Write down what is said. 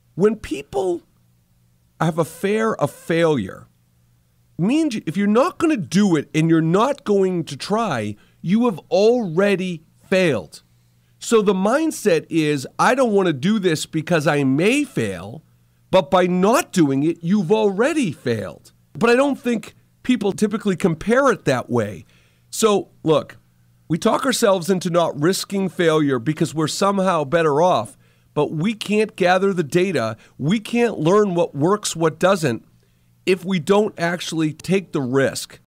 When people have a fear of failure, means if you're not going to do it and you're not going to try, you have already failed. So the mindset is, I don't want to do this because I may fail, but by not doing it, you've already failed. But I don't think people typically compare it that way. So look, we talk ourselves into not risking failure because we're somehow better off, but we can't gather the data. We can't learn what works, what doesn't, if we don't actually take the risk.